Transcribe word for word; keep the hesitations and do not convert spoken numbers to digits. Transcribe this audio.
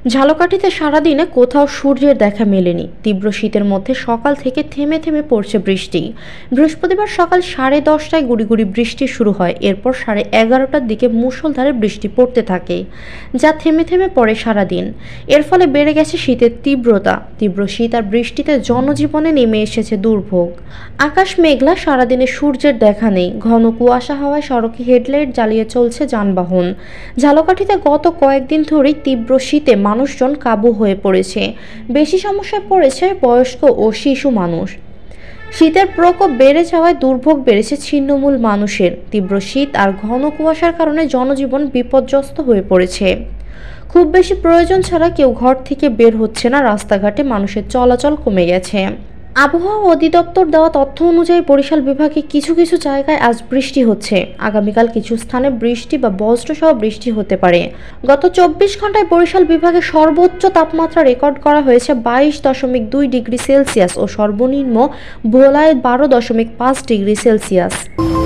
ঝালকাঠিতে সারাদিনে কোথাও সূর্যের দেখা মেলেনি। তীব্র শীতের মধ্যে সকাল থেকে থেমে থেমে পড়ছে বৃষ্টি। বৃহস্পতিবার সকাল সাড়ে দশটায় গুড়ি গুড়ি বৃষ্টি শুরু হয়। এরপর সাড়ে এগারোটার দিকে মুষলধারে বৃষ্টি পড়তে থাকে, যা থেমে থেমে পড়ে সারাদিন। এর ফলে বেড়ে গেছে শীতের তীব্রতা। তীব্র শীত আর বৃষ্টিতে জনজীবনে নেমে এসেছে দুর্ভোগ। আকাশ মেঘলা, সারাদিনে সূর্যের দেখা নেই। ঘন কুয়াশা হওয়ায় সড়কে হেডলাইট জ্বালিয়ে চলছে যানবাহন। ঝালকাঠিতে গত কয়েকদিন ধরেই তীব্র শীতে মানুষজন কাবু হয়ে পড়েছে। বেশি সমস্যায় পড়েছে বয়স্ক ও শিশু মানুষ। শীতের প্রকোপ বেড়ে যাওয়ায় দুর্ভোগ বেড়েছে ছিন্নমূল মানুষের। তীব্র শীত আর ঘন কুয়াশার কারণে জনজীবন বিপর্যস্ত হয়ে পড়েছে। খুব বেশি প্রয়োজন ছাড়া কেউ ঘর থেকে বের হচ্ছে না। রাস্তাঘাটে মানুষের চলাচল কমে গেছে। আবহাওয়া অধিদপ্তর দেওয়া তথ্য অনুযায়ী বরিশাল বিভাগে কিছু কিছু জায়গায় আজ বৃষ্টি হচ্ছে। আগামীকাল কিছু স্থানে বৃষ্টি বা বজ্রসহ বৃষ্টি হতে পারে। গত চব্বিশ ঘন্টায় বরিশাল বিভাগে সর্বোচ্চ তাপমাত্রা রেকর্ড করা হয়েছে বাইশ দশমিক দুই ডিগ্রি সেলসিয়াস ও সর্বনিম্ন ভোলায় বারো দশমিক পাঁচ ডিগ্রি সেলসিয়াস।